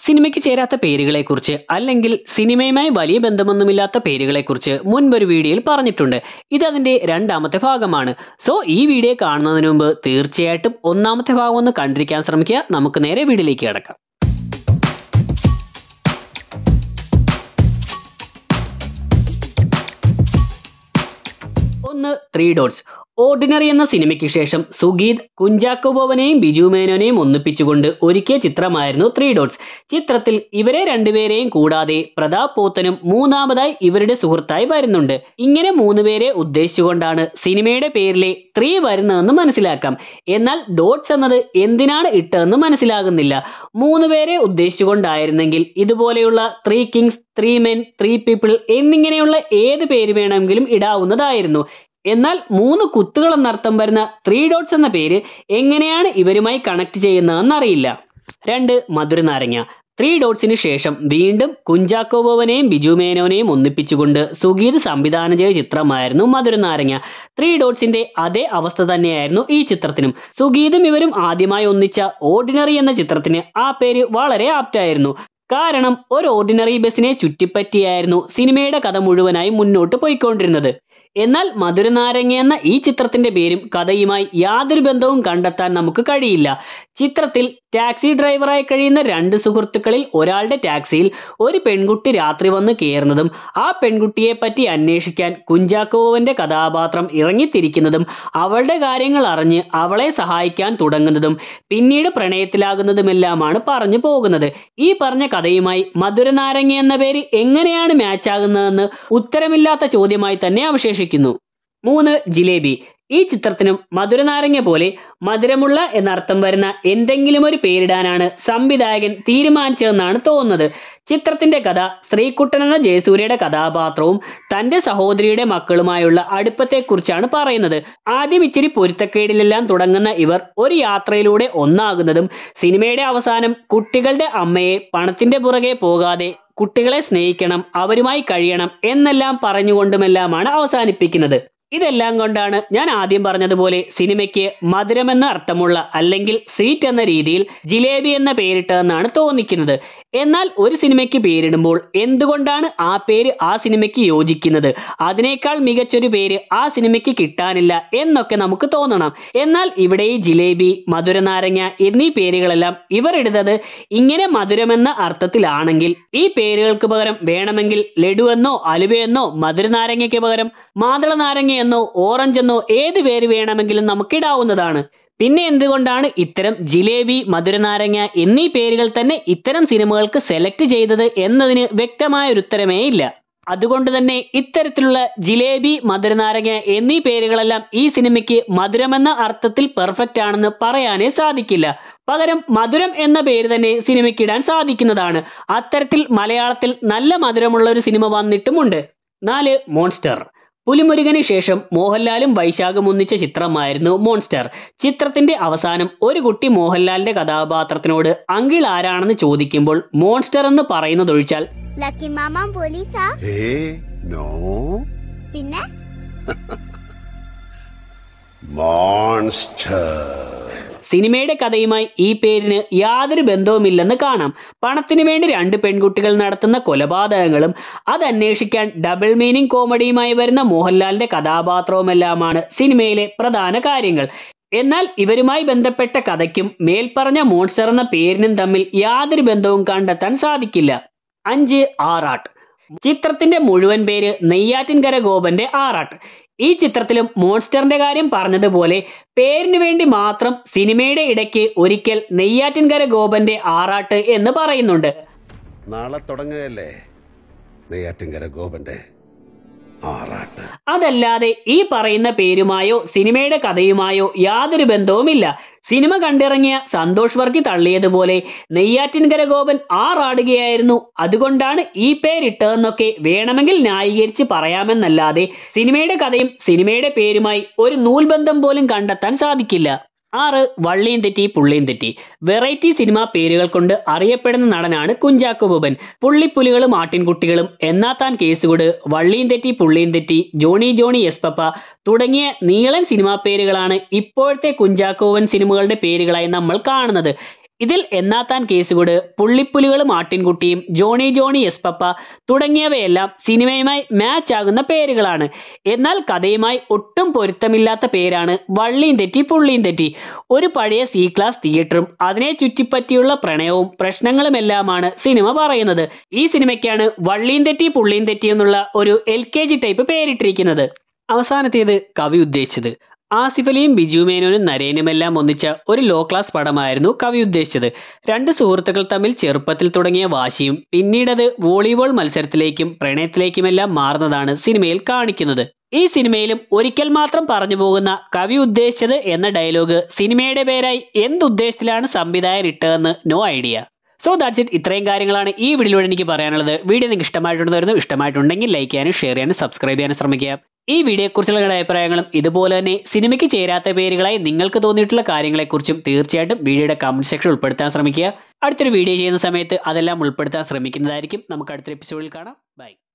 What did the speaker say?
സിനിമയ്ക്ക് ചേരാത്ത പേരുകളെക്കുറിച്ച് അല്ലെങ്കിൽ സിനിമയുമായി വലിയ ബന്ധമൊന്നുമില്ലാത്ത പേരുകളെക്കുറിച്ച് മുൻപൊരു വീഡിയോയിൽ പറഞ്ഞിട്ടുണ്ട്. ഇതതിൻ്റെ രണ്ടാമത്തെ ഭാഗമാണ്. സോ ഈ വീഡിയോ കാണുന്നതിന് മുമ്പ് തീർച്ചയായിട്ടും ഒന്നാമത്തെ ഭാഗം ഒന്ന് കണ്ടിരിക്കാൻ ശ്രമിക്കുക. നമുക്ക് നേരെ വീഡിയോയിലേക്ക് കിടക്കാം. 3 Dots. ഓർഡിനറി എന്ന സിനിമയ്ക്ക് ശേഷം സുഗീത് കുഞ്ചാക്കോ ബോബനെയും ബിജു മേനോനെയും ഒന്നിപ്പിച്ചുകൊണ്ട് ഒരുക്കിയ ചിത്രമായിരുന്നു 3 Dots. ചിത്രത്തിൽ ഇവരെ രണ്ടുപേരെയും കൂടാതെ പ്രതാപ് പോത്തനും മൂന്നാമതായി ഇവരുടെ സുഹൃത്തായി വരുന്നുണ്ട്. ഇങ്ങനെ 3 പേരെ ഉദ്ദേശിച്ചുകൊണ്ടാണ് സിനിമയുടെ പേരിലെ 3 വരുന്നതെന്ന് മനസ്സിലാക്കാം. എന്നാൽ ഡോട്ട്സ് എന്നത് എന്തിനാണ് ഇട്ടതെന്ന് മനസ്സിലാകുന്നില്ല. 3 പേരെ ഉദ്ദേശിച്ചുകൊണ്ടായിരുന്നെങ്കിൽ ഇതുപോലെയുള്ള 3 Kings, 3 Men, 3 People എന്നിങ്ങനെയുള്ള ഏത് പേര് വേണമെങ്കിലും ഇടാവുന്നതായിരുന്നു. എന്നാൽ 3 കുത്തുകൾ എന്നർത്ഥം വരുന്ന 3 Dots എന്ന പേര് എങ്ങനെയാണ് ഇവരുമായി കണക്ട് ചെയ്യുന്നതെന്ന് അറിയില്ല. 2 മധുരനാരങ്ങ. 3 Dotsന് ശേഷം വീണ്ടും കുഞ്ചാക്കോ ബോബനെയും ബിജു മേനോനെയും ഒന്നിപ്പിച്ചുകൊണ്ട് സുഗീത് സംവിധാനം ചെയ്ത ചിത്രമായിരുന്നു മധുരനാരങ്ങ. 3 Dotsന്റെ അതേ അവസ്ഥ തന്നെയായിരുന്നു ഈ ചിത്രത്തിനും. സുഗീതും ഇവരും ആദ്യമായി ഒന്നിച്ച ഓർഡിനറി എന്ന ചിത്രത്തിന് ആ പേര് വളരെ ആപ്റ്റായിരുന്നു. കാരണം ഒരു ഓർഡിനറി ബസ്സിനെ ചുറ്റിപ്പറ്റിയായിരുന്നു സിനിമയുടെ കഥ മുഴുവനായി മുന്നോട്ട് പോയിക്കൊണ്ടിരുന്നത്. എന്നാൽ മധുരനാരങ്ങ എന്ന ഈ ചിത്രത്തിന്റെ പേരും കഥയുമായി യാതൊരു ബന്ധവും കണ്ടെത്താൻ നമുക്ക് കഴിയില്ല. ചിത്രത്തിൽ ടാക്സി ഡ്രൈവറായി കഴിയുന്ന 2 സുഹൃത്തുക്കളിൽ ഒരാളുടെ ടാക്സിയിൽ ഒരു പെൺകുട്ടി രാത്രി വന്ന് കയറുന്നതും ആ പെൺകുട്ടിയെ പറ്റി അന്വേഷിക്കാൻ കുഞ്ചാക്കോവന്റെ കഥാപാത്രം ഇറങ്ങിത്തിരിക്കുന്നതും അവളുടെ കാര്യങ്ങൾ അറിഞ്ഞ് അവളെ സഹായിക്കാൻ തുടങ്ങുന്നതും പിന്നീട് പ്രണയത്തിലാകുന്നതുമെല്ലാമാണ് പറഞ്ഞു പോകുന്നത്. ഈ പറഞ്ഞ കഥയുമായി മധുരനാരങ്ങ എന്ന പേര് എങ്ങനെയാണ് മാച്ച് ആകുന്നതെന്ന് ഉത്തരമില്ലാത്ത ചോദ്യമായി തന്നെ അവശേഷിക്കുന്നു. 3 ജിലേബി. ഈ ചിത്രത്തിനും മധുരനാരങ്ങ പോലെ മധുരമുള്ള എന്നർത്ഥം വരുന്ന എന്തെങ്കിലും ഒരു പേരിടാനാണ് സംവിധായകൻ തീരുമാനിച്ചതെന്നാണ് തോന്നുന്നത്. ചിത്രത്തിന്റെ കഥ ശ്രീകുട്ടൻ എന്ന ജയസൂര്യയുടെ കഥാപാത്രവും തന്റെ സഹോദരിയുടെ മക്കളുമായുള്ള അടുപ്പത്തെക്കുറിച്ചാണ് പറയുന്നത്. ആദ്യം ഇച്ചിരി പൊരുത്തക്കേടിലെല്ലാം തുടങ്ങുന്ന ഇവർ ഒരു യാത്രയിലൂടെ ഒന്നാകുന്നതും സിനിമയുടെ അവസാനം കുട്ടികളുടെ അമ്മയെ പണത്തിന്റെ പുറകെ പോകാതെ കുട്ടികളെ സ്നേഹിക്കണം, അവരുമായി കഴിയണം എന്നെല്ലാം പറഞ്ഞുകൊണ്ടുമെല്ലാമാണ് അവസാനിപ്പിക്കുന്നത്. ഇതെല്ലാം കൊണ്ടാണ് ഞാൻ ആദ്യം പറഞ്ഞതുപോലെ സിനിമയ്ക്ക് മധുരമെന്ന അർത്ഥമുള്ള അല്ലെങ്കിൽ സ്വീറ്റ് എന്ന രീതിയിൽ ജിലേബി എന്ന പേരിട്ടതെന്നാണ് തോന്നിക്കുന്നത്. എന്നാൽ ഒരു സിനിമയ്ക്ക് പേരിടുമ്പോൾ എന്തുകൊണ്ടാണ് ആ പേര് ആ സിനിമയ്ക്ക് യോജിക്കുന്നത്? അതിനേക്കാൾ മികച്ചൊരു പേര് ആ സിനിമയ്ക്ക് കിട്ടാനില്ല എന്നൊക്കെ നമുക്ക് തോന്നണം. എന്നാൽ ഇവിടെ ഈ ജിലേബി, മധുരനാരങ്ങ എന്നീ പേരുകളെല്ലാം ഇവർ ഇടുന്നത് ഇങ്ങനെ മധുരമെന്ന അർത്ഥത്തിലാണെങ്കിൽ ഈ പേരുകൾക്ക് പകരം വേണമെങ്കിൽ ലഡു എന്നോ അലുവയെന്നോ മധുരനാരങ്ങയ്ക്ക് പകരം മാതള നാരങ്ങ എന്നോ ഓറഞ്ച് എന്നോ ഏത് പേര് വേണമെങ്കിലും നമുക്ക് ഇടാവുന്നതാണ്. പിന്നെ എന്തുകൊണ്ടാണ് ഇത്തരം ജിലേബി, മധുരനാരങ്ങ എന്നീ പേരുകൾ തന്നെ ഇത്തരം സിനിമകൾക്ക് സെലക്ട് ചെയ്തത് എന്നതിന് വ്യക്തമായ ഒരു ഉത്തരമേ ഇല്ല. അതുകൊണ്ട് തന്നെ ഇത്തരത്തിലുള്ള ജിലേബി, മധുരനാരങ്ങ എന്നീ പേരുകളെല്ലാം ഈ സിനിമയ്ക്ക് മധുരമെന്ന അർത്ഥത്തിൽ പെർഫെക്റ്റ് ആണെന്ന് പറയാനേ സാധിക്കില്ല. പകരം മധുരം എന്ന പേര് തന്നെ സിനിമയ്ക്കിടാൻ സാധിക്കുന്നതാണ്. അത്തരത്തിൽ മലയാളത്തിൽ നല്ല മധുരമുള്ള ഒരു സിനിമ വന്നിട്ടുമുണ്ട്. 4 മോൺസ്റ്റർ. പുലിമുരുകന് ശേഷം മോഹൻലാലും വൈശാഖും ഒന്നിച്ച ചിത്രമായിരുന്നു മോൺസ്റ്റർ. ചിത്രത്തിന്റെ അവസാനം ഒരു കുട്ടി മോഹൻലാലിന്റെ കഥാപാത്രത്തിനോട് അങ്കിൾ ആരാണെന്ന് ചോദിക്കുമ്പോൾ മോൺസ്റ്റർ എന്ന് പറയുന്നതൊഴിച്ചാൽ പിന്നെ മോൺസ്റ്റർ സിനിമയുടെ കഥയുമായി ഈ പേരിന് യാതൊരു ബന്ധവുമില്ലെന്ന് കാണാം. പണത്തിന് വേണ്ടി 2 പെൺകുട്ടികൾ നടത്തുന്ന കൊലപാതകങ്ങളും അതന്വേഷിക്കാൻ ഡബിൾ മീനിങ് കോമഡിയുമായി വരുന്ന മോഹൻലാലിന്റെ കഥാപാത്രവുമെല്ലാമാണ് സിനിമയിലെ പ്രധാന കാര്യങ്ങൾ. എന്നാൽ ഇവരുമായി ബന്ധപ്പെട്ട കഥയ്ക്കും മേൽപ്പറഞ്ഞ മോൺസ്റ്റർ എന്ന പേരിനും തമ്മിൽ യാതൊരു ബന്ധവും കണ്ടെത്താൻ സാധിക്കില്ല. 5 ആറാട്ട്. ചിത്രത്തിന്റെ മുഴുവൻ പേര് നെയ്യാറ്റിൻകര ഗോപന്റെ ആറാട്ട്. ഈ ചിത്രത്തിലും മോൺസ്റ്ററിന്റെ കാര്യം പറഞ്ഞതുപോലെ പേരിന് വേണ്ടി മാത്രം സിനിമയുടെ ഇടയ്ക്ക് ഒരിക്കൽ നെയ്യാറ്റിൻകര ഗോപന്റെ ആറാട്ട് എന്ന് പറയുന്നുണ്ട്. നാളെ തുടങ്ങുകയല്ലേ നെയ്യാറ്റിൻകര ഗോപന്റെ ആറാട്ട്. അതല്ലാതെ ഈ പറയുന്ന പേരുമായോ സിനിമയുടെ കഥയുമായോ യാതൊരു ബന്ധവുമില്ല. സിനിമ കണ്ടിറങ്ങിയ സന്തോഷ് വർക്കി തള്ളിയതുപോലെ നെയ്യാറ്റിൻകര ഗോപൻ ആറാടുകയായിരുന്നു, അതുകൊണ്ടാണ് ഈ പേരിട്ടതെന്നൊക്കെ വേണമെങ്കിൽ ന്യായീകരിച്ച് പറയാമെന്നല്ലാതെ സിനിമയുടെ കഥയും സിനിമയുടെ പേരുമായി ഒരു നൂൽബന്ധം പോലും കണ്ടെത്താൻ സാധിക്കില്ല. 6 വള്ളിയും തെറ്റി പുള്ളിയും തെറ്റി. വെറൈറ്റി സിനിമാ പേരുകൾ കൊണ്ട് അറിയപ്പെടുന്ന നടനാണ് കുഞ്ചാക്കോ ബോബൻ. പുള്ളിപ്പുലികളും ആട്ടിൻകുട്ടികളും, എന്നാത്താൻ കേസുകൂട്, വള്ളിയും തെറ്റി പുള്ളിയും തെറ്റി, ജോണി ജോണി എസ് പപ്പ തുടങ്ങിയ നീളൻ സിനിമാ പേരുകളാണ് ഇപ്പോഴത്തെ കുഞ്ചാക്കോ ബോബൻ സിനിമകളുടെ പേരുകളായി നമ്മൾ കാണുന്നത്. ഇതിൽ എന്നാത്താൻ കേസുകൂട്, പുള്ളിപ്പുലികളും ആട്ടിൻകുട്ടിയും, ജോണി ജോണി എസ് പപ്പ തുടങ്ങിയവയെല്ലാം സിനിമയുമായി മാച്ച് ആകുന്ന പേരുകളാണ്. എന്നാൽ കഥയുമായി ഒട്ടും പൊരുത്തമില്ലാത്ത പേരാണ് വള്ളിയും തെറ്റി പുള്ളിയും തെറ്റി. ഒരു പഴയ സി ക്ലാസ് തിയേറ്ററും അതിനെ ചുറ്റിപ്പറ്റിയുള്ള പ്രണയവും പ്രശ്നങ്ങളുമെല്ലാമാണ് സിനിമ പറയുന്നത്. ഈ സിനിമയ്ക്കാണ് വള്ളിയും തെറ്റി പുള്ളിയും തെറ്റി എന്നുള്ള ഒരു LKG ടൈപ്പ് പേരിട്ടിരിക്കുന്നത്. അവസാനത്തേത് കവി ഉദ്ദേശിച്ചത്. ആസിഫ് അലിയും ബിജു മേനോനും നരേനുമെല്ലാം ഒന്നിച്ച ഒരു ലോ ക്ലാസ് പടമായിരുന്നു കവി ഉദ്ദേശിച്ചത്. രണ്ട് സുഹൃത്തുക്കൾ തമ്മിൽ ചെറുപ്പത്തിൽ തുടങ്ങിയ വാശിയും പിന്നീടത് വോളിബോൾ മത്സരത്തിലേക്കും പ്രണയത്തിലേക്കുമെല്ലാം മാറുന്നതാണ് സിനിമയിൽ കാണിക്കുന്നത്. ഈ സിനിമയിലും ഒരിക്കൽ മാത്രം പറഞ്ഞു പോകുന്ന കവി ഉദ്ദേശിച്ചത് എന്ന ഡയലോഗ് സിനിമയുടെ പേരായി എന്തുദ്ദേശത്തിലാണ് സംവിധായകൻ ഇട്ടതെന്ന് no idea. So that's it. ഇത്രയും കാര്യങ്ങളാണ് ഈ വീഡിയോയിലൂടെ എനിക്ക് പറയാനുള്ളത്. വീഡിയോ നിങ്ങൾക്ക് ഇഷ്ടമായിട്ടുണ്ടായിരുന്നു. ഇഷ്ടമായിട്ടുണ്ടെങ്കിൽ ലൈക്ക് ചെയ്യാനും ഷെയർ ചെയ്യാനും സബ്സ്ക്രൈബ് ചെയ്യാനും ശ്രമിക്കുക. ഈ വീഡിയോയെക്കുറിച്ചുള്ള നിങ്ങളുടെ അഭിപ്രായങ്ങളും ഇതുപോലെ തന്നെ സിനിമയ്ക്ക് ചേരാത്ത പേരുകളായി നിങ്ങൾക്ക് തോന്നിയിട്ടുള്ള കാര്യങ്ങളെക്കുറിച്ചും തീർച്ചയായിട്ടും വീഡിയോയുടെ കമന്റ് സെക്ഷൻ ഉൾപ്പെടുത്താൻ ശ്രമിക്കുക. അടുത്തൊരു വീഡിയോ ചെയ്യുന്ന സമയത്ത് അതെല്ലാം ഉൾപ്പെടുത്താൻ ശ്രമിക്കുന്നതായിരിക്കും. നമുക്ക് അടുത്തൊരു എപ്പിസോഡിൽ കാണാം. ബൈ.